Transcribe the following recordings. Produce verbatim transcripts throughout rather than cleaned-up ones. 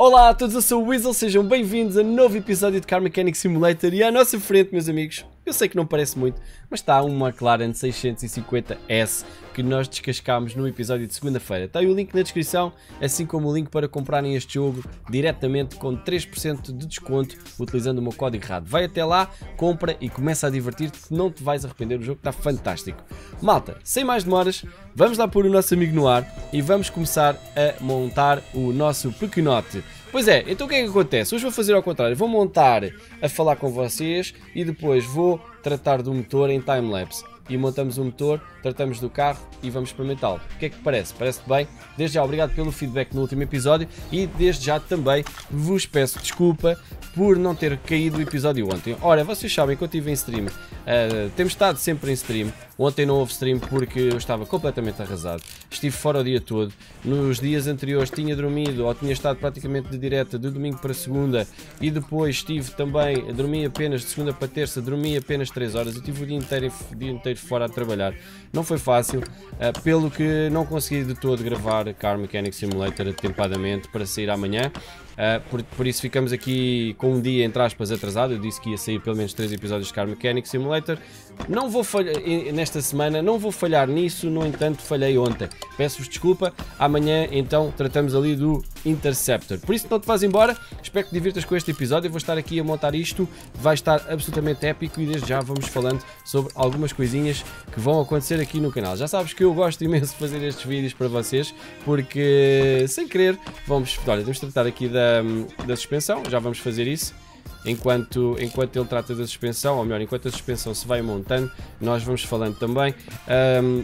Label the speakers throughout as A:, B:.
A: Olá a todos, eu sou o Weasel, sejam bem-vindos a um novo episódio de Car Mechanic Simulator. E à nossa frente, meus amigos, eu sei que não parece muito, mas está uma McLaren seiscentos e cinquenta S que nós descascámos no episódio de segunda-feira. Está aí o link na descrição, assim como o link para comprarem este jogo diretamente com três por cento de desconto utilizando o meu código R A D. Vai até lá, compra e começa a divertir-te, que não te vais arrepender, o jogo está fantástico. Malta, sem mais demoras, vamos lá pôr o nosso amigo no ar e vamos começar a montar o nosso pequenote. Pois é, então o que é que acontece? Hoje vou fazer ao contrário, vou montar a falar com vocês e depois vou tratar do motor em time-lapse. E montamos o motor, tratamos do carro e vamos experimentá-lo. O que é que parece? Parece-te bem? Desde já, obrigado pelo feedback no último episódio e desde já também vos peço desculpa por não ter caído o episódio ontem. Ora, vocês sabem que eu estive em stream, uh, temos estado sempre em stream. Ontem não houve stream porque eu estava completamente arrasado. Estive fora o dia todo. Nos dias anteriores tinha dormido ou tinha estado praticamente de direta de domingo para segunda e depois estive também, dormi apenas de segunda para terça, dormi apenas três horas e tive o dia inteiro, o dia inteiro fora a trabalhar. Não foi fácil, uh, pelo que não consegui de todo gravar Car Mechanic Simulator atempadamente para sair amanhã. Uh, por, por isso ficamos aqui com um dia entre aspas atrasado. Eu disse que ia sair pelo menos três episódios de Car Mechanic Simulator. Não vou falhar nesta semana, não vou falhar nisso, no entanto falhei ontem. Peço-vos desculpa, amanhã então tratamos ali do Interceptor. Por isso não te vás embora, espero que te divirtas com este episódio. Eu vou estar aqui a montar isto, vai estar absolutamente épico e desde já vamos falando sobre algumas coisinhas que vão acontecer aqui no canal. Já sabes que eu gosto imenso de fazer estes vídeos para vocês, porque sem querer, vamos, olha, vamos tratar aqui da, da suspensão, já vamos fazer isso. Enquanto, enquanto ele trata da suspensão, ou melhor, enquanto a suspensão se vai montando, nós vamos falando também. Um,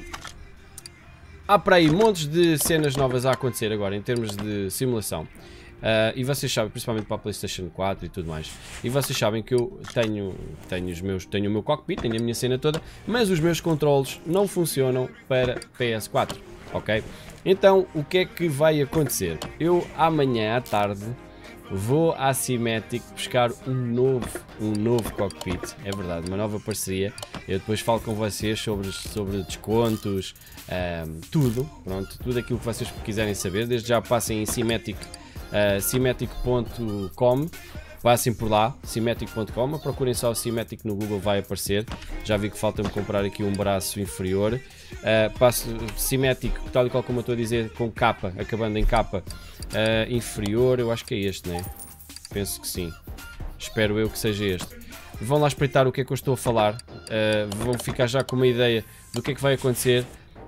A: há para aí montes de cenas novas a acontecer agora em termos de simulação. Uh, e vocês sabem, principalmente para a PlayStation quatro e tudo mais. E vocês sabem que eu tenho, tenho, os meus, tenho o meu cockpit, tenho a minha cena toda, mas os meus controles não funcionam para P S quatro, ok? Então, o que é que vai acontecer? Eu amanhã à tarde vou à Simetic buscar um novo, um novo cockpit, é verdade, uma nova parceria. Eu depois falo com vocês sobre, sobre descontos, um, tudo, pronto, tudo aquilo que vocês quiserem saber. Desde já passem em Simetic, uh, Simetic ponto com, passem por lá, Simetic ponto com, procurem só o Simetic no Google, vai aparecer. Já vi que falta-me comprar aqui um braço inferior. Uh, passo Simetic, tal e qual como eu estou a dizer, com capa, acabando em capa uh, inferior, eu acho que é este, né? Penso que sim. Espero eu que seja este. Vão lá espreitar o que é que eu estou a falar, uh, vão ficar já com uma ideia do que é que vai acontecer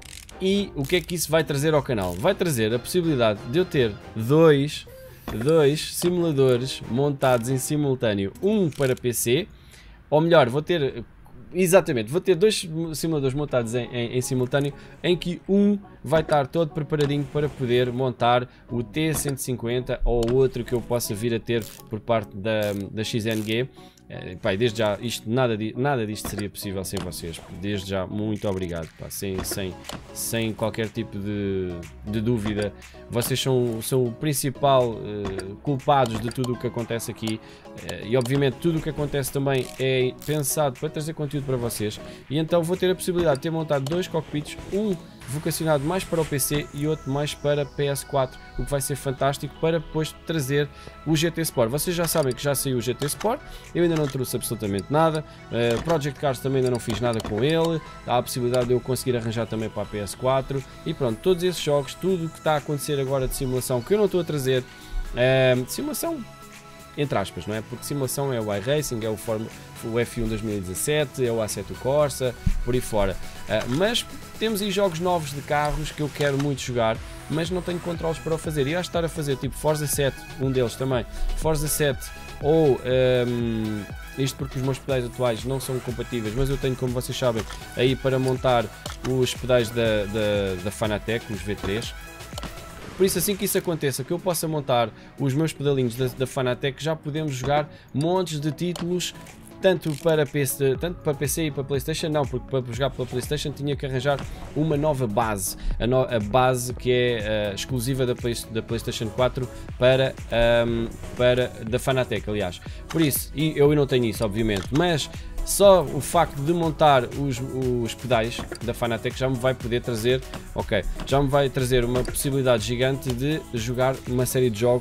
A: e o que é que isso vai trazer ao canal. Vai trazer a possibilidade de eu ter dois dois simuladores montados em simultâneo, um para P C, ou melhor, vou ter, exatamente, vou ter dois simuladores montados em, em, em simultâneo, em que um vai estar todo preparadinho para poder montar o T cento e cinquenta ou outro que eu possa vir a ter por parte da, da X N G. É, pá, desde já, isto, nada, nada disto seria possível sem vocês. Desde já, muito obrigado. Pá, sem, sem, sem qualquer tipo de, de dúvida. Vocês são, são o principal uh, culpados de tudo o que acontece aqui. Uh, e obviamente tudo o que acontece também é pensado para trazer conteúdo para vocês. E então vou ter a possibilidade de ter montado dois cockpits. Um vocacionado mais para o P C e outro mais para P S quatro, o que vai ser fantástico para depois trazer o G T Sport. Vocês já sabem que já saiu o G T Sport, eu ainda não trouxe absolutamente nada, uh, Project Cars também ainda não fiz nada com ele, há a possibilidade de eu conseguir arranjar também para a P S quatro e pronto, todos esses jogos, tudo o que está a acontecer agora de simulação que eu não estou a trazer, uh, simulação entre aspas, não é? Porque simulação é o iRacing, é o, Form o F um dois mil e dezassete, é o Assetto Corsa, por aí fora. Uh, mas temos aí jogos novos de carros que eu quero muito jogar, mas não tenho controles para o fazer. E acho estar a fazer tipo Forza sete, um deles também, Forza sete ou... Um, isto porque os meus pedais atuais não são compatíveis, mas eu tenho, como vocês sabem, aí para montar os pedais da, da, da Fanatec, os V três. Por isso, assim que isso aconteça, que eu possa montar os meus pedalinhos da, da Fanatec, já podemos jogar montes de títulos, tanto para, P C, tanto para P C e para PlayStation, não, porque para jogar pela PlayStation tinha que arranjar uma nova base, a, no, a base que é uh, exclusiva da, Play, da PlayStation quatro para, um, para da Fanatec, aliás. Por isso, e eu não tenho isso, obviamente, mas só o facto de montar os, os pedais da Fanatec já me vai poder trazer, ok, já me vai trazer uma possibilidade gigante de jogar uma série de jogos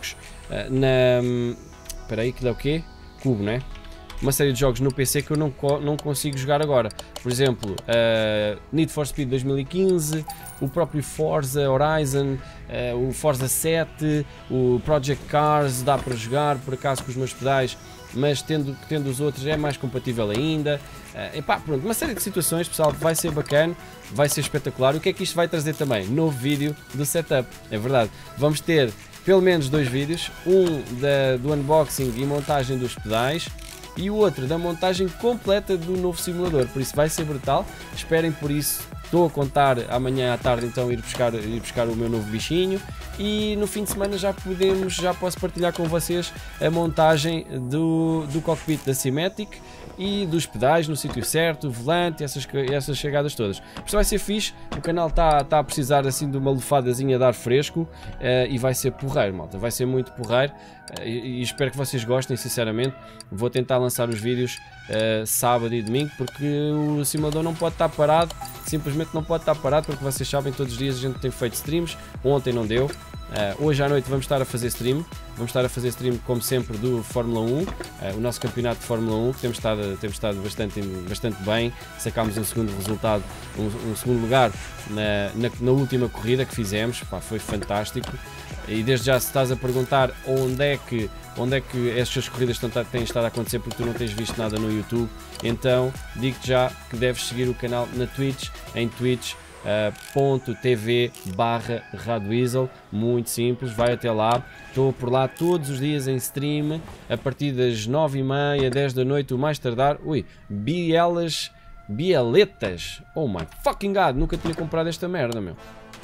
A: na... Espera aí, que dá o quê? Cubo, não é? Uma série de jogos no P C que eu não, não consigo jogar agora. Por exemplo, uh, Need for Speed dois mil e quinze, o próprio Forza Horizon, uh, o Forza sete, o Project Cars, dá para jogar, por acaso com os meus pedais, mas tendo, tendo os outros é mais compatível ainda. Uh, epá, pronto, uma série de situações, pessoal, vai ser bacana, vai ser espetacular. O que é que isto vai trazer também? Novo vídeo do setup, é verdade. Vamos ter pelo menos dois vídeos, um da, do unboxing e montagem dos pedais, e o outro da montagem completa do novo simulador, por isso vai ser brutal, esperem por isso. Estou a contar amanhã à tarde então ir buscar, ir buscar o meu novo bichinho, e no fim de semana já podemos, já posso partilhar com vocês a montagem do, do cockpit da Simetic e dos pedais no sítio certo, o volante, essas, essas chegadas todas. Por isso vai ser fixe, o canal está tá a precisar assim de uma lufadazinha de ar fresco, uh, e vai ser porreiro, malta, vai ser muito porreiro, uh, e, e espero que vocês gostem, sinceramente. Vou tentar lançar os vídeos uh, sábado e domingo, porque o simulador não pode estar parado, simplesmente não pode estar parado, porque vocês sabem, todos os dias a gente tem feito streams, ontem não deu. Uh, hoje à noite vamos estar a fazer stream, vamos estar a fazer stream como sempre do Fórmula um, uh, o nosso campeonato de Fórmula um, que temos estado, temos estado bastante, bastante bem, sacámos um segundo resultado, um, um segundo lugar na, na, na última corrida que fizemos, pá, foi fantástico. E desde já, se estás a perguntar onde é que, onde é que estas corridas estão, têm estado a acontecer porque tu não tens visto nada no YouTube, então digo-te já que deves seguir o canal na Twitch, em Twitch. Uh, ponto tv barra Radweasel, muito simples, vai até lá, estou por lá todos os dias em stream, a partir das nove e meia, dez da noite, o mais tardar. Ui, bielas, bieletas, oh my fucking god, nunca tinha comprado esta merda, meu.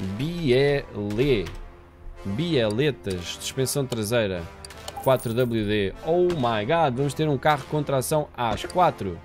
A: Biele, bieletas, suspensão traseira, quatro W D, oh my god, vamos ter um carro com tração às quatro.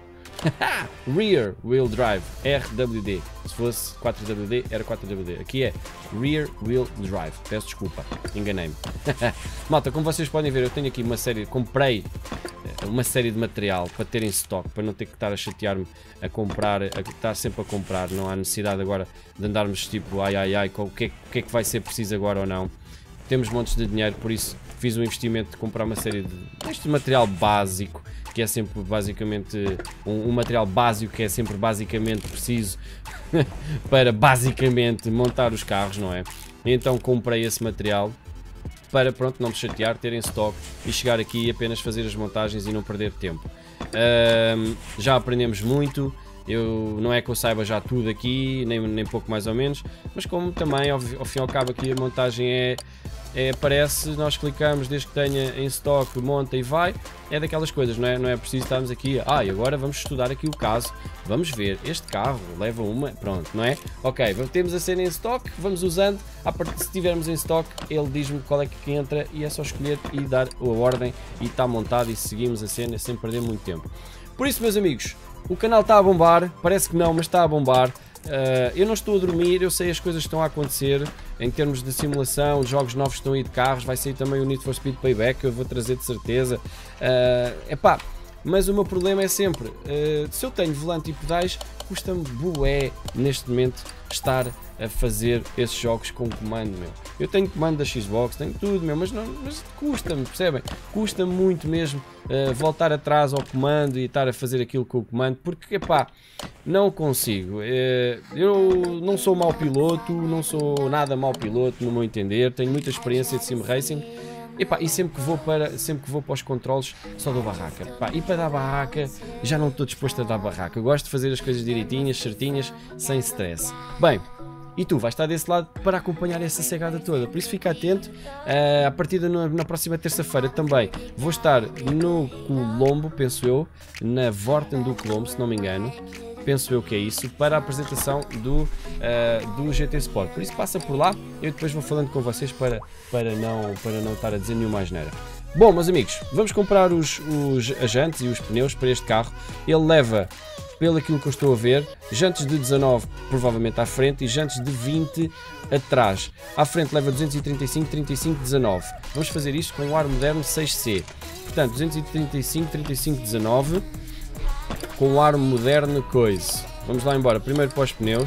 A: Rear Wheel Drive, R W D. Se fosse quatro W D, era quatro W D. Aqui é Rear Wheel Drive. Peço desculpa, enganei-me. Malta, como vocês podem ver, eu tenho aqui uma série, comprei uma série de material para ter em stock, para não ter que estar a chatear-me a comprar, a estar sempre a comprar. Não há necessidade agora de andarmos tipo ai ai ai, o que é, o que é que vai ser preciso agora ou não. Temos montes de dinheiro, por isso fiz um investimento de comprar uma série de este material básico, que é sempre basicamente um, um material básico que é sempre basicamente preciso para basicamente montar os carros, não é? Então comprei esse material para, pronto, não me chatear, ter em stock e chegar aqui e apenas fazer as montagens e não perder tempo. Um, já aprendemos muito. Eu, não é que eu saiba já tudo aqui, nem, nem pouco mais ou menos, mas como também ao, ao fim e ao cabo aqui a montagem é, é aparece, nós clicamos desde que tenha em stock, monta e vai, é daquelas coisas, não é, não é preciso estarmos aqui, ah, e agora vamos estudar aqui o caso, vamos ver, este carro leva uma, pronto, não é? Ok, temos a cena em stock, vamos usando, a partir, se tivermos em stock, ele diz-me qual é que entra e é só escolher e dar a ordem e está montado e seguimos a cena sem perder muito tempo. Por isso, meus amigos, o canal está a bombar, parece que não, mas está a bombar. Uh, eu não estou a dormir, eu sei as coisas que estão a acontecer em termos de simulação, jogos novos estão aí de carros, vai sair também o Need for Speed Payback, que eu vou trazer de certeza. Uh, epá, mas o meu problema é sempre, uh, se eu tenho volante e pedais, custa-me bué neste momento estar a fazer esses jogos com comando, meu. Eu tenho comando da Xbox, tenho tudo, meu, mas, não, mas custa-me, percebem? Custa muito mesmo uh, voltar atrás ao comando e estar a fazer aquilo com o comando, porque, epá, não consigo. Uh, eu não sou mau piloto, não sou nada mau piloto, no meu entender, tenho muita experiência de sim racing. Epá, e sempre que, vou para, sempre que vou para os controles só dou barraca. Epá, e para dar barraca já não estou disposto a dar barraca. Eu gosto de fazer as coisas direitinhas, certinhas, sem stress. Bem, e tu vais estar desse lado para acompanhar essa cegada toda, por isso fica atento. Uh, a partir da na, na próxima terça-feira também vou estar no Colombo, penso eu, na Vorten do Colombo, se não me engano. Penso eu que é isso, para a apresentação do, uh, do G T Sport. Por isso passa por lá, eu depois vou falando com vocês para, para, não, para não estar a dizer nenhuma asneira. Bom, meus amigos, vamos comprar os, os as jantes e os pneus para este carro. Ele leva, pelo aquilo que eu estou a ver, jantes de dezanove provavelmente à frente e jantes de vinte atrás. À frente leva duzentos e trinta e cinco, trinta e cinco, dezanove. Vamos fazer isto com o ar moderno seis C. Portanto, duzentos e trinta e cinco, trinta e cinco, dezanove. Com o ar moderno coisa. Vamos lá embora. Primeiro para os pneus.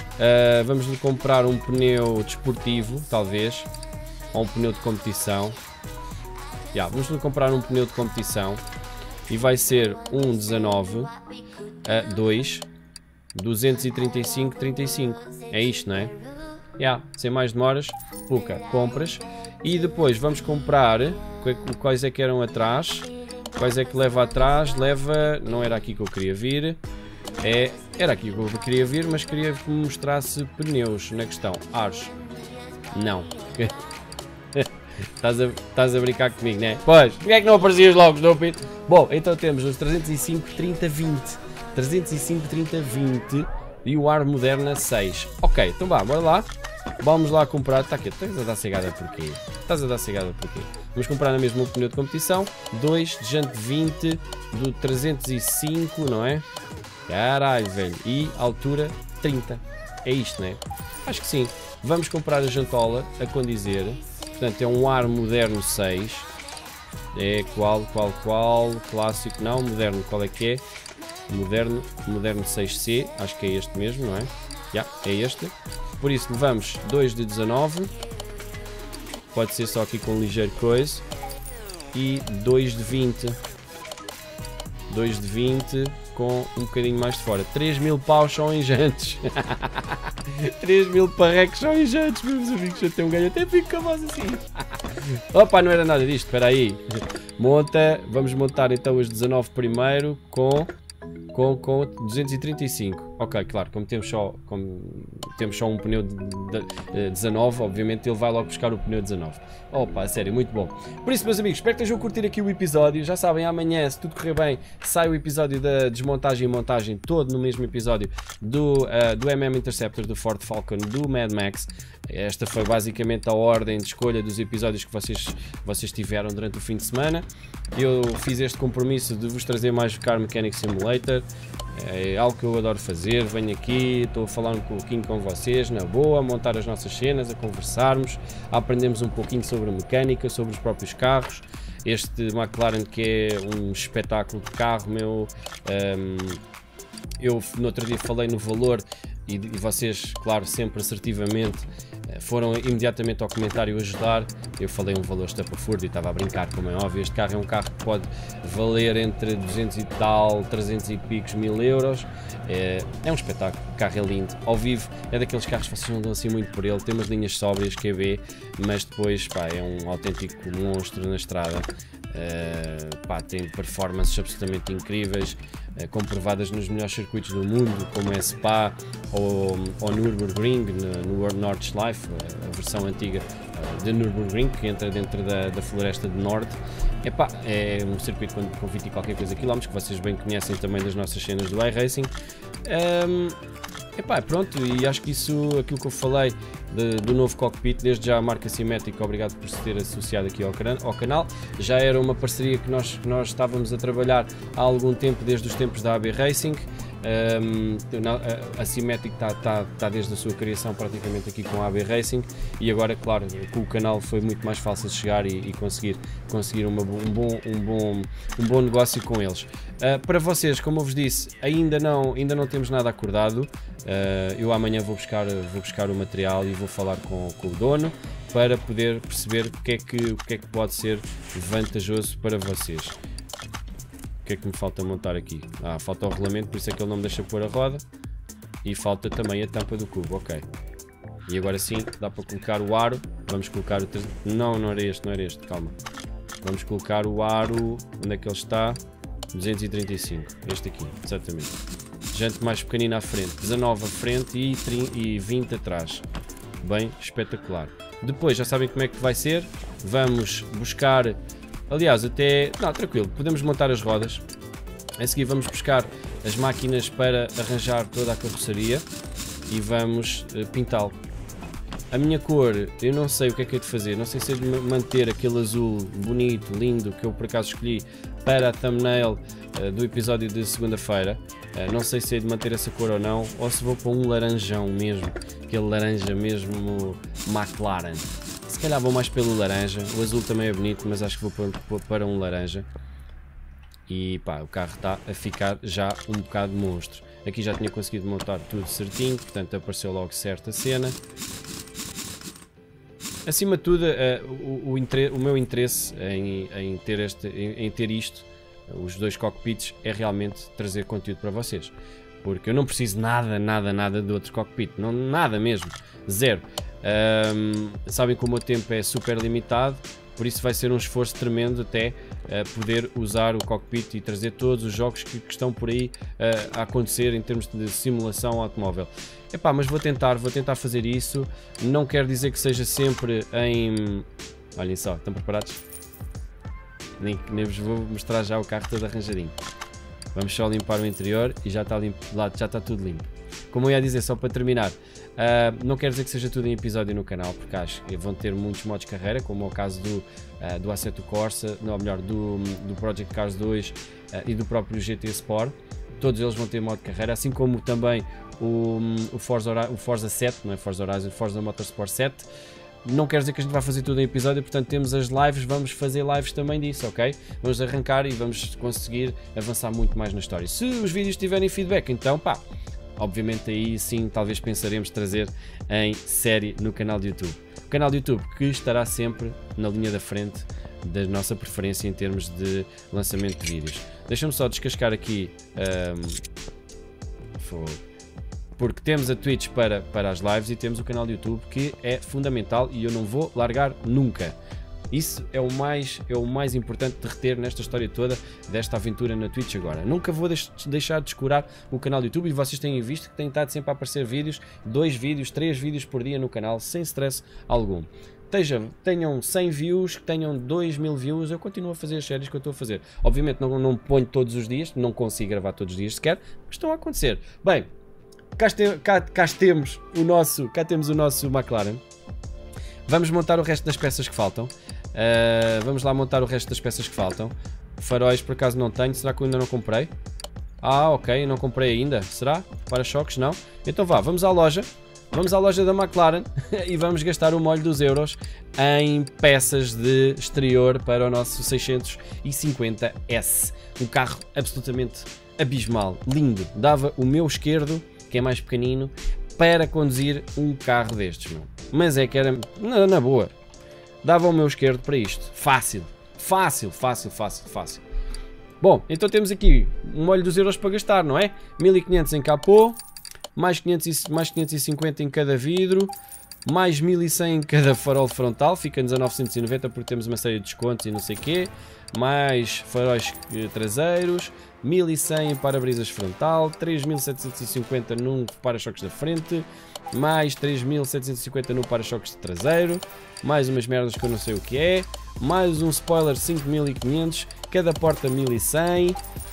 A: Uh, vamos lhe comprar um pneu desportivo, talvez. Ou um pneu de competição. Yeah, vamos comprar um pneu de competição e vai ser um dezanove a dois, duzentos e trinta e cinco, trinta e cinco. É isto, não é? Yeah, sem mais demoras, puca, compras. E depois vamos comprar, quais é que eram atrás, quais é que leva atrás, leva, não era aqui que eu queria vir, é, era aqui que eu queria vir, mas queria que me mostrasse pneus na questão, aros, não, estás, a, estás a brincar comigo, né? Pois, porquê é que não aparecias logo, estúpido? Bom, então temos os trezentos e cinco, trinta, vinte, trezentos e cinco, trinta, vinte e o aro Moderna seis, ok, então vá, bora lá. Vamos lá comprar, está aqui, estás a dar cegada porquê? Estás a dar cegada porquê? Vamos comprar na mesma um pneu de competição, dois, de jante vinte, do trezentos e cinco, não é? Caralho, velho, e altura trinta, é isto, não é? Acho que sim. Vamos comprar a jantola a condizer, portanto é um aro Moderno seis, é qual, qual, qual, clássico, não, moderno, qual é que é? Moderno, Moderno seis C, acho que é este mesmo, não é? Já, yeah, é este. Por isso levamos dois de dezanove, pode ser só aqui com um ligeiro coisa, e dois de vinte, dois de vinte com um bocadinho mais de fora, três mil paus são em jantes, três mil parrecos são em jantes, meus amigos, eu tenho um ganho, até fico com a voz assim, opa, não era nada disto, espera aí, monta, vamos montar então os dezanove primeiro com... Com, com duzentos e trinta e cinco, ok, claro, como temos só, como temos só um pneu de, de, de dezanove, obviamente ele vai logo buscar o pneu dezanove. Opa, sério, muito bom. Por isso, meus amigos, espero que estejam a curtir aqui o episódio. Já sabem, amanhã, se tudo correr bem, sai o episódio da desmontagem e montagem, todo no mesmo episódio do, uh, do M M Interceptor, do Ford Falcon, do Mad Max. Esta foi basicamente a ordem de escolha dos episódios que vocês, vocês tiveram durante o fim de semana. Eu fiz este compromisso de vos trazer mais o Car Mechanic Simulator. É algo que eu adoro fazer, venho aqui, estou a falar um pouquinho com vocês, na boa, a montar as nossas cenas, a conversarmos, a aprendermos um pouquinho sobre a mecânica, sobre os próprios carros. Este McLaren que é um espetáculo de carro, meu, um, eu no outro dia falei no valor e, e vocês, claro, sempre assertivamente, foram imediatamente ao comentário ajudar. Eu falei um valor estapafúrdio e estava a brincar, como é óbvio. Este carro é um carro que pode valer entre duzentos e tal, trezentos e picos mil euros. É, é um espetáculo, o carro é lindo. Ao vivo é daqueles carros que vocês não dão assim muito por ele. Tem umas linhas sóbrias, Q B, mas depois pá, é um autêntico monstro na estrada. Uh, pá, tem performances absolutamente incríveis, uh, comprovadas nos melhores circuitos do mundo, como é Spa ou, ou Nürburgring, no, no World Nordschleife, uh, a versão antiga uh, de Nürburgring, que entra dentro da, da floresta de Norte. Epá, é um circuito com, com vinte e qualquer coisa quilómetros, que vocês bem conhecem também das nossas cenas do iRacing. Um, epá, pronto, e acho que isso, aquilo que eu falei de, do novo cockpit, desde já a marca Simétrica, obrigado por se ter associado aqui ao, ao canal. Já era uma parceria que nós, que nós estávamos a trabalhar há algum tempo, desde os tempos da A B Racing. Um, a, a Simétrica está tá, tá desde a sua criação praticamente aqui com a A B Racing, e agora, claro, com o canal foi muito mais fácil de chegar e, e conseguir, conseguir uma, um, bom, um, bom, um bom negócio com eles. Uh, para vocês, como eu vos disse, ainda não, ainda não temos nada acordado. Uh, eu amanhã vou buscar, vou buscar o material e vou falar com, com o dono para poder perceber o que, é que, o que é que pode ser vantajoso para vocês. O que é que me falta montar aqui? Ah, falta o rolamento, por isso é que ele não me deixa pôr a roda. E falta também a tampa do cubo, ok. E agora sim, dá para colocar o aro. Vamos colocar o... Não, não era este, não era este, calma. Vamos colocar o aro... Onde é que ele está? duzentos e trinta e cinco, este aqui, exatamente. Jante mais pequenina à frente, dezanove à frente e, e vinte atrás. Bem, espetacular. Depois, já sabem como é que vai ser. Vamos buscar... Aliás, até... Não, tranquilo, podemos montar as rodas. A seguir vamos buscar as máquinas para arranjar toda a carroceria e vamos uh, pintá-lo. A minha cor, eu não sei o que é que é de fazer, não sei se é de manter aquele azul bonito, lindo, que eu por acaso escolhi para a thumbnail uh, do episódio de segunda-feira. Uh, não sei se é de manter essa cor ou não, ou se vou para um laranjão mesmo, aquele laranja mesmo McLaren. Se calhar vou mais pelo laranja, o azul também é bonito, mas acho que vou para um laranja. E pá, o carro está a ficar já um bocado monstro. Aqui já tinha conseguido montar tudo certinho, portanto apareceu logo certa cena. acima de tudo, uh, o, o, inter... o meu interesse em, em, ter este, em, em ter isto, os dois cockpits, é realmente trazer conteúdo para vocês. Porque eu não preciso nada, nada, nada de outro cockpit. Não, nada mesmo. Zero. Um, sabem que o meu tempo é super limitado, por isso vai ser um esforço tremendo até uh, poder usar o cockpit e trazer todos os jogos que, que estão por aí uh, a acontecer em termos de simulação automóvel. Epá, mas vou tentar, vou tentar fazer isso. Não quer dizer que seja sempre em... Olhem só, estão preparados? Nem, nem vos vou mostrar já o carro todo arranjadinho. Vamos só limpar o interior e já está, limpo, lá, já está tudo limpo. Como eu ia dizer, só para terminar, uh, não quer dizer que seja tudo em episódio no canal, porque acho que vão ter muitos modos de carreira, como é o caso do, uh, do Assetto Corsa, não, melhor, do, do Project Cars dois uh, e do próprio G T Sport. Todos eles vão ter modo de carreira, assim como também o, o, Forza, o Forza sete, não é Forza Horizon, Forza Motorsport sete. Não quer dizer que a gente vai fazer tudo em episódio, portanto temos as lives, vamos fazer lives também disso, ok? Vamos arrancar e vamos conseguir avançar muito mais na história. Se os vídeos tiverem feedback, então pá, obviamente aí sim talvez pensaremos trazer em série no canal de YouTube. O canal de YouTube que estará sempre na linha da frente da nossa preferência em termos de lançamento de vídeos. Deixa-me só descascar aqui... Um, porque temos a Twitch para, para as lives e temos o canal do YouTube, que é fundamental e eu não vou largar nunca. Isso é o mais, é o mais importante de reter nesta história toda, desta aventura na Twitch agora. Nunca vou deix deixar de descurar o canal do YouTube e vocês têm visto que tem estado sempre a aparecer vídeos, dois vídeos, três vídeos por dia no canal, sem stress algum. Teja, tenham cem views, que tenham dois mil views, eu continuo a fazer as séries que eu estou a fazer. Obviamente não, não ponho todos os dias, não consigo gravar todos os dias sequer, mas estão a acontecer. Bem, Cá, este, cá, cá temos o nosso, cá temos o nosso McLaren. Vamos montar o resto das peças que faltam. Uh, vamos lá montar o resto das peças que faltam. Faróis por acaso não tenho, será que eu ainda não comprei? Ah, ok, não comprei ainda. Será? Para-choques não? Então vá, vamos à loja. Vamos à loja da McLaren e vamos gastar o molho dos euros em peças de exterior para o nosso seiscentos e cinquenta S. Um carro absolutamente abismal, lindo. Dava o meu esquerdo, que é mais pequenino, para conduzir um carro destes, meu. Mas é que era, na, na boa, dava o meu esquerdo para isto, fácil, fácil, fácil, fácil, fácil. Bom, então temos aqui um molho dos euros para gastar, não é? mil e quinhentos em capô, mais, quinhentos, mais quinhentos e cinquenta em cada vidro, mais mil e cem em cada farol frontal, fica-nos a novecentos e noventa porque temos uma série de descontos e não sei o quê, mais faróis traseiros, mil e cem em para-brisas frontal, três mil setecentos e cinquenta num para-choques da frente, mais três mil setecentos e cinquenta no para-choques de traseiro, mais umas merdas que eu não sei o que é, mais um spoiler cinco mil e quinhentos, cada porta mil e cem,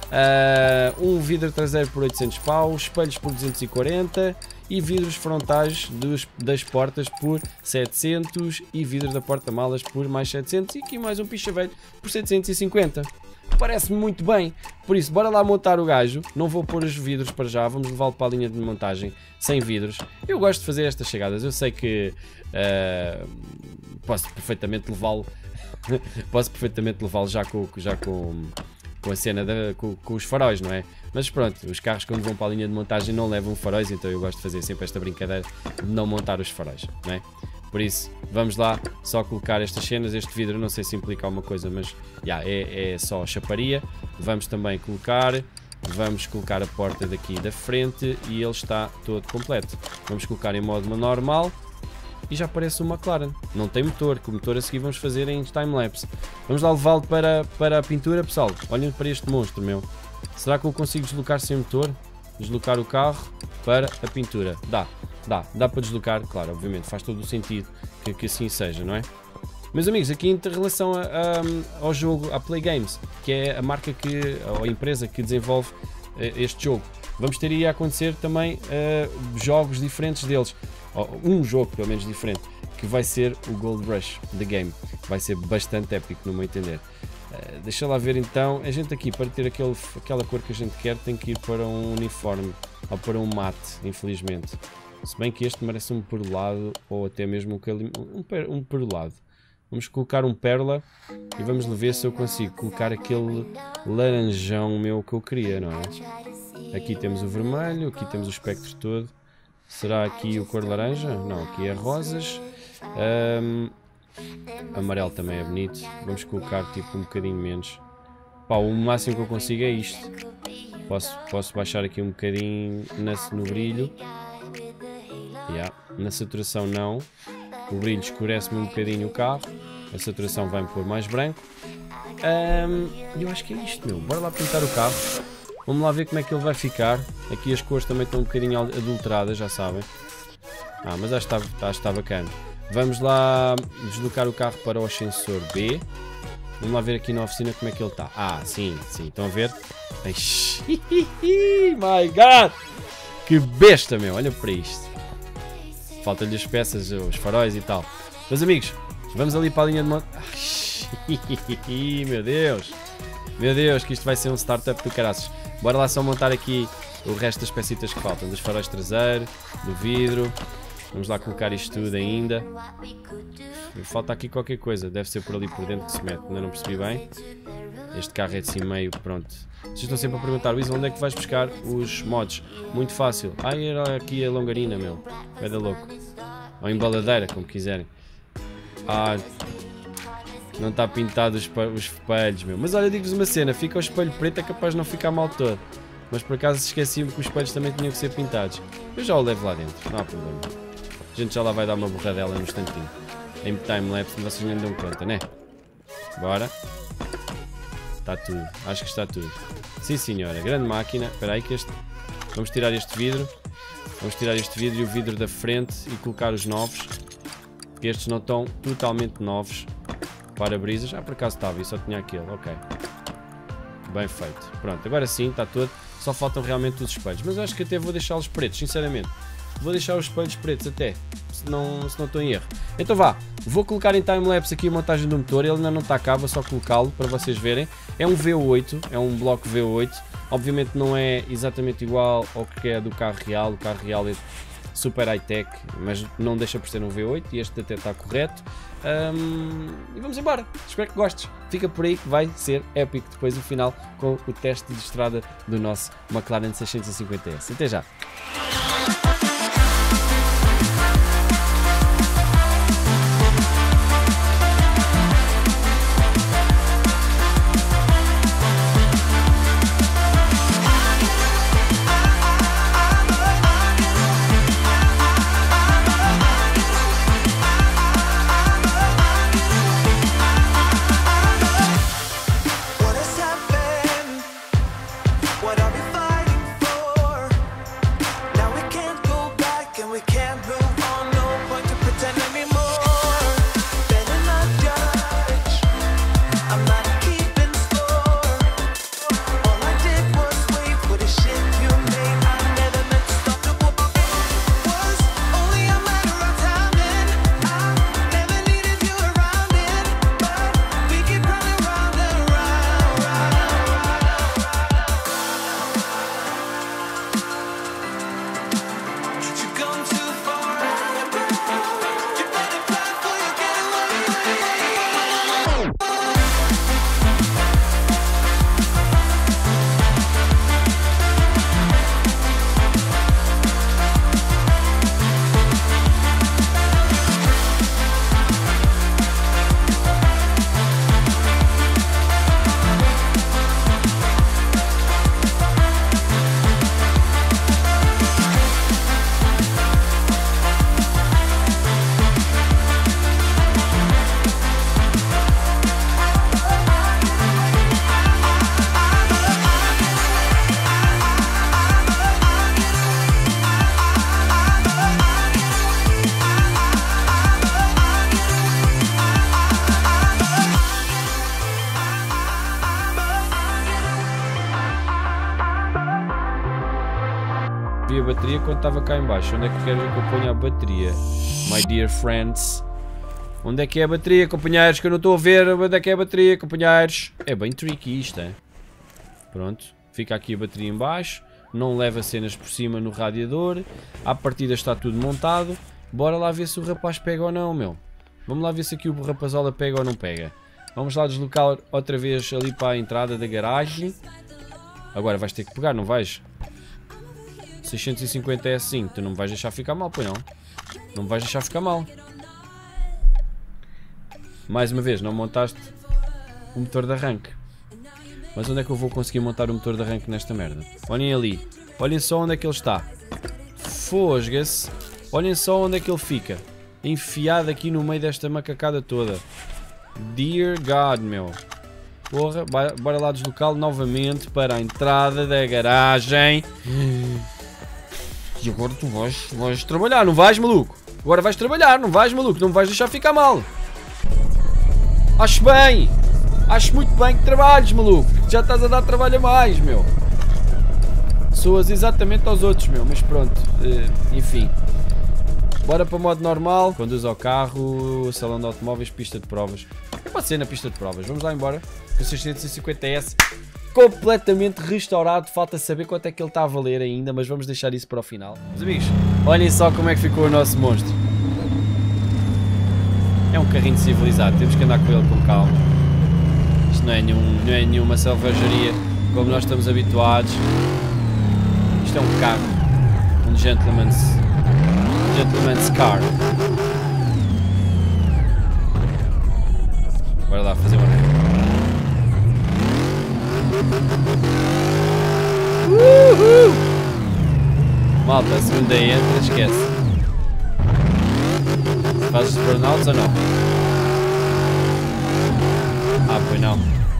A: uh, um vidro traseiro por oitocentos paus, espelhos por duzentos e quarenta e vidros frontais dos, das portas por setecentos e vidros da porta-malas por mais setecentos e aqui mais um picha velho por setecentos e cinquenta. Parece-me muito bem, por isso bora lá montar o gajo. Não vou pôr os vidros para já, vamos levá-lo para a linha de montagem sem vidros. Eu gosto de fazer estas chegadas, eu sei que uh, posso perfeitamente levá-lo posso perfeitamente levá-lo já com, já com, com a cena da, com, com os faróis, não é? Mas pronto, os carros quando vão para a linha de montagem não levam faróis, então eu gosto de fazer sempre esta brincadeira de não montar os faróis, não é? Por isso, vamos lá só colocar estas cenas. Este vidro não sei se implica alguma coisa, mas yeah, é, é só chaparia. Vamos também colocar, vamos colocar a porta daqui da frente e ele está todo completo. Vamos colocar em modo normal e já parece uma McLaren. Não tem motor, que o motor a seguir vamos fazer em time-lapse. Vamos lá levá-lo para, para a pintura, pessoal. Olhem para este monstro, meu. Será que eu consigo deslocar sem motor? Deslocar o carro para a pintura. Dá. Dá, dá para deslocar, claro, obviamente, faz todo o sentido que, que assim seja, não é? Meus amigos, aqui em relação a, a, ao jogo, a Play Games, que é a marca que, ou a empresa que desenvolve uh, este jogo, vamos ter aí a acontecer também uh, jogos diferentes deles, ou um jogo pelo menos diferente, que vai ser o Gold Rush The Game, vai ser bastante épico no meu entender. Uh, deixa lá ver então, a gente aqui para ter aquele, aquela cor que a gente quer tem que ir para um uniforme, ou para um mate, infelizmente. Se bem que este merece um perolado ou até mesmo um, um, um perolado. Vamos colocar um pérola e vamos ver se eu consigo colocar aquele laranjão meu que eu queria, não é? Aqui temos o vermelho, aqui temos o espectro todo. Será aqui o cor laranja? Não, aqui é rosas. Um, Amarelo também é bonito. Vamos colocar tipo um bocadinho menos. Pá, o máximo que eu consigo é isto. Posso, posso baixar aqui um bocadinho na, no brilho. Yeah. Na saturação não. O brilho escurece-me um bocadinho o carro. A saturação vai-me pôr mais branco. E um, eu acho que é isto, meu. Bora lá pintar o carro. Vamos lá ver como é que ele vai ficar. Aqui as cores também estão um bocadinho adulteradas, já sabem. Ah, mas acho que está, está bacana. Vamos lá deslocar o carro para o ascensor B. Vamos lá ver aqui na oficina como é que ele está. Ah, sim, sim. Estão a ver? My God! Que besta, meu. Olha para isto. Faltam-lhe as peças, os faróis e tal. Meus amigos, vamos ali para a linha de monte. Meu Deus. Meu Deus, que isto vai ser um startup do caraças. Bora lá só montar aqui o resto das peçitas que faltam. Dos faróis traseiros, do vidro. Vamos lá colocar isto tudo ainda. Falta aqui qualquer coisa. Deve ser por ali por dentro que se mete. Ainda não percebi bem. Este carro é de assim meio, pronto. Vocês estão sempre a perguntar, Luís, onde é que vais buscar os mods? Muito fácil. Ah, era aqui a longarina, meu. É da louco. Ou embaladeira, como quiserem. Ah, não está pintado os, os espelhos, meu. Mas olha, digo-vos uma cena. Fica o espelho preto, é capaz de não ficar mal todo. Mas por acaso esqueci-me que os espelhos também tinham que ser pintados. Eu já o levo lá dentro, não há problema. A gente já lá vai dar uma borradela no instantinho. Em time-lapse, vocês nem dão conta, né? Bora. Está tudo, acho que está tudo. Sim senhora, grande máquina. Espera aí que este... Vamos tirar este vidro. Vamos tirar este vidro e o vidro da frente e colocar os novos. Porque estes não estão totalmente novos. Para-brisas. Ah, por acaso estava, e só tinha aquele, ok. Bem feito. Pronto, agora sim, está todo. Só faltam realmente os espelhos. Mas eu acho que até vou deixá-los pretos, sinceramente. Vou deixar os espelhos pretos até, se não, se não estou em erro. Então vá, vou colocar em time-lapse aqui a montagem do motor. Ele ainda não está cá, vou só colocá-lo para vocês verem. É um V oito, é um bloco V oito. Obviamente não é exatamente igual ao que é do carro real. O carro real é super high-tech, mas não deixa por ser um V oito e este até está correto. Um, e vamos embora, espero que gostes. Fica por aí que vai ser épico depois o final com o teste de estrada do nosso McLaren seiscentos e cinquenta S. Até já! A bateria quando estava cá em baixo. Onde é que queres que eu ponha a bateria? My dear friends. Onde é que é a bateria, companheiros? Que eu não estou a ver. Onde é que é a bateria, companheiros? É bem tricky isto, é? Pronto. Fica aqui a bateria em baixo. Não leva cenas por cima no radiador. À partida está tudo montado. Bora lá ver se o rapaz pega ou não, meu. Vamos lá ver se aqui o rapazola pega ou não pega. Vamos lá deslocar outra vez ali para a entrada da garagem. Agora vais ter que pegar, não vais? seiscentos e cinquenta S sim, tu não me vais deixar ficar mal, pois não? Não me vais deixar ficar mal. Mais uma vez, não montaste o motor de arranque. Mas onde é que eu vou conseguir montar o motor de arranque nesta merda? Olhem ali. Olhem só onde é que ele está. Fosga-se. Olhem só onde é que ele fica. Enfiado aqui no meio desta macacada toda. Dear God, meu. Porra, bora lá deslocá-lo novamente para a entrada da garagem. E agora tu vais, vais trabalhar, não vais, maluco? Agora vais trabalhar, não vais, maluco? Não me vais deixar ficar mal. Acho bem. Acho muito bem que trabalhes, maluco. Já estás a dar trabalho a mais, meu. Soas exatamente aos outros, meu. Mas pronto, uh, enfim. Bora para o modo normal. Conduz ao carro, salão de automóveis, pista de provas. Pode ser na pista de provas. Vamos lá embora. O seiscentos e cinquenta S completamente restaurado. Falta saber quanto é que ele está a valer ainda, mas vamos deixar isso para o final. Meus amigos, olhem só como é que ficou o nosso monstro. É um carrinho civilizado. Temos que andar com ele com calma. Isto não é, nenhum, não é nenhuma selvageria como nós estamos habituados. Isto é um carro. Um gentleman's, gentleman's car. Bora lá fazer uma reta. Uhul! Malta, a segunda entra, esquece. Fazes burnouts ou não? Ah, pois não.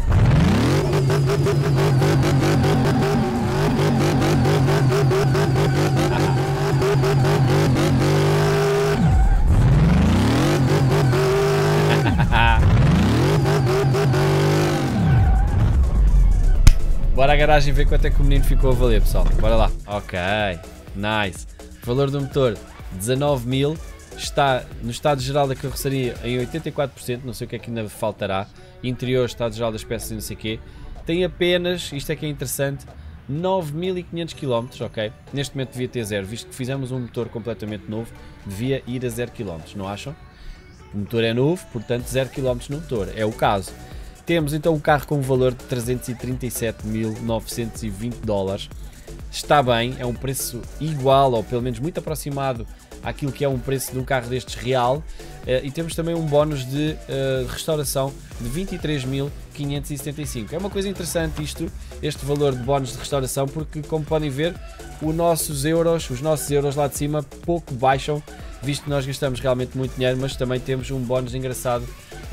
A: Bora à garagem ver quanto é que o menino ficou a valer, pessoal. Bora lá. Ok, nice. Valor do motor dezanove mil. Está no estado geral da carroceria em oitenta e quatro por cento. Não sei o que é que ainda faltará. Interior, estado geral das peças e não sei o quê. Tem apenas, isto é que é interessante, nove mil e quinhentos quilómetros, ok? Neste momento devia ter zero, visto que fizemos um motor completamente novo, devia ir a zero quilómetros, não acham? O motor é novo, portanto zero quilómetros no motor, é o caso. Temos então um carro com um valor de trezentos e trinta e sete mil novecentos e vinte dólares. Está bem, é um preço igual, ou pelo menos muito aproximado àquilo que é um preço de um carro destes real. E temos também um bónus de uh, restauração de vinte e três mil quinhentos e setenta e cinco. É uma coisa interessante isto, este valor de bónus de restauração, porque como podem ver, os nossos euros, os nossos euros lá de cima pouco baixam, visto que nós gastamos realmente muito dinheiro, mas também temos um bónus engraçado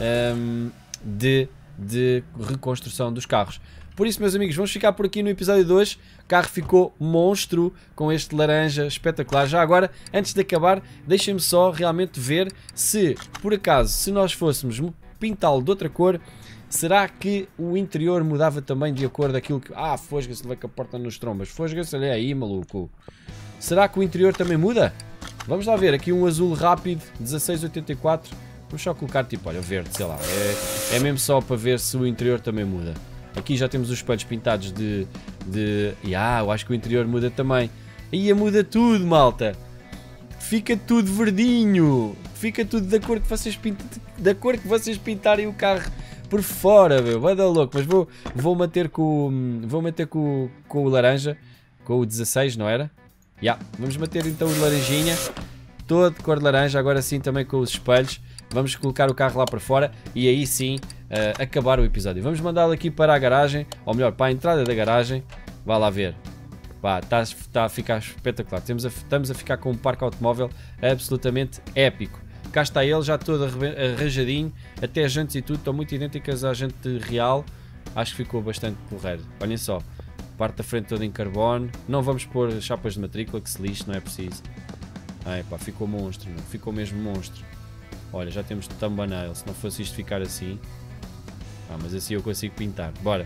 A: um, de... de reconstrução dos carros. Por isso, meus amigos, vamos ficar por aqui no episódio de hoje. O carro ficou monstro com este laranja espetacular. Já agora, antes de acabar, deixem-me só realmente ver se, por acaso, se nós fôssemos pintá-lo de outra cor, será que o interior mudava também de acordo com aquilo que... Ah, fosga-se, leva com a porta nos trombas. Fosga-se, olha aí, maluco. Será que o interior também muda? Vamos lá ver. Aqui um azul rápido, dezasseis oitenta e quatro. Vamos só colocar tipo, olha, verde, sei lá. É, é mesmo só para ver se o interior também muda. Aqui já temos os espelhos pintados de... de... Ah, eu acho que o interior muda também. Aí muda tudo, malta. Fica tudo verdinho. Fica tudo da cor que vocês pintam, da cor que vocês pintarem o carro por fora, meu. Vai dar louco. Mas vou, vou manter com... Vou manter com, com o laranja. Com o dezasseis, não era? Já. Yeah. Vamos manter então o laranjinha. Todo de cor de laranja. Agora sim também com os espelhos. Vamos colocar o carro lá para fora e aí sim uh, acabar o episódio. Vamos mandá-lo aqui para a garagem, ou melhor, para a entrada da garagem. Vá lá ver. Está tá a ficar espetacular. Temos a, estamos a ficar com um parque automóvel absolutamente épico. Cá está ele, já todo arranjadinho, até as jantes e tudo, estão muito idênticas à jante real. Acho que ficou bastante porreiro. Olhem só, parte da frente toda em carbono. Não vamos pôr chapas de matrícula, que se lixe, não é preciso. Ai, pá, ficou monstro, não? Ficou mesmo monstro. Olha, já temos thumbnail, se não fosse isto ficar assim. Ah, mas assim eu consigo pintar. Bora.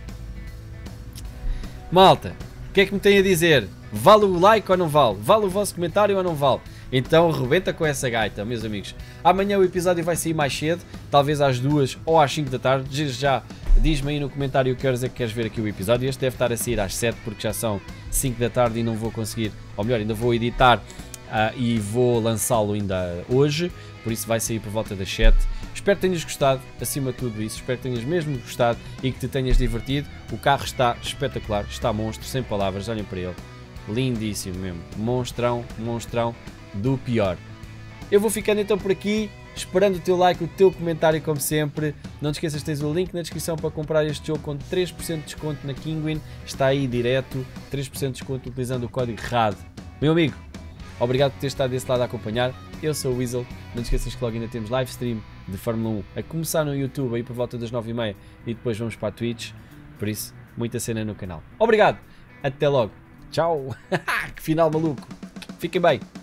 A: Malta, o que é que me tem a dizer? Vale o like ou não vale? Vale o vosso comentário ou não vale? Então rebenta com essa gaita, meus amigos. Amanhã o episódio vai sair mais cedo, talvez às duas ou às cinco da tarde. Já diz-me aí no comentário que horas é que queres ver aqui o episódio. Este deve estar a sair às sete porque já são cinco da tarde e não vou conseguir, ou melhor, ainda vou editar uh, e vou lançá-lo ainda hoje. Por isso vai sair por volta das sete. Espero que tenhas gostado, acima de tudo isso. Espero que tenhas mesmo gostado e que te tenhas divertido. O carro está espetacular, está monstro, sem palavras, olhem para ele. Lindíssimo mesmo, monstrão, monstrão do pior. Eu vou ficando então por aqui. esperando o teu like, o teu comentário como sempre. Não te esqueças, tens o link na descrição para comprar este jogo com três por cento de desconto na Kinguin. Está aí direto, três por cento de desconto utilizando o código R A D. Meu amigo, obrigado por ter estado desse lado a acompanhar. Eu sou o Weasel. Não te esqueças que logo ainda temos live stream de Fórmula um a começar no YouTube aí por volta das nove e meia e depois vamos para a Twitch. Por isso, muita cena no canal. Obrigado, até logo. Tchau. Que final maluco. Fiquem bem.